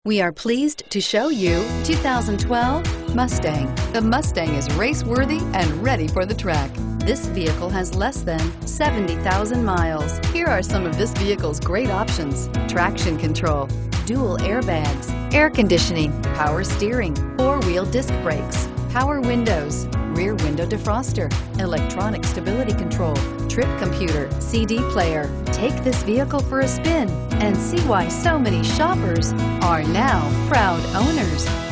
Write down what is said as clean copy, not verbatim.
We are pleased to show you 2012 Mustang. The Mustang is race-worthy and ready for the track. This vehicle has less than 70,000 miles. Here are some of this vehicle's great options: traction control, dual airbags, air conditioning, power steering, four-wheel disc brakes, power windows, rear window defroster, electronic stability control, trip computer, CD player. Take this vehicle for a spin and see why so many shoppers are now proud owners.